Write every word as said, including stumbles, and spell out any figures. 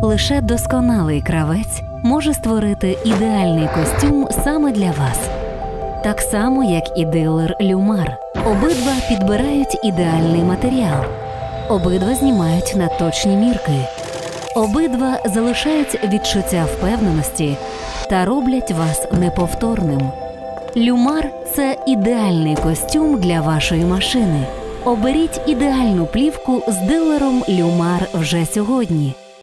Лише досконалий кравець може створити ідеальний костюм саме для вас. Так само, як і дилер Люмар. Обидва підбирають ідеальний матеріал. Обидва знімають на точні мірки. Обидва залишають відчуття впевненості та роблять вас неповторним. Люмар – це ідеальний костюм для вашої машини. Оберіть ідеальну плівку з дилером Люмар вже сьогодні.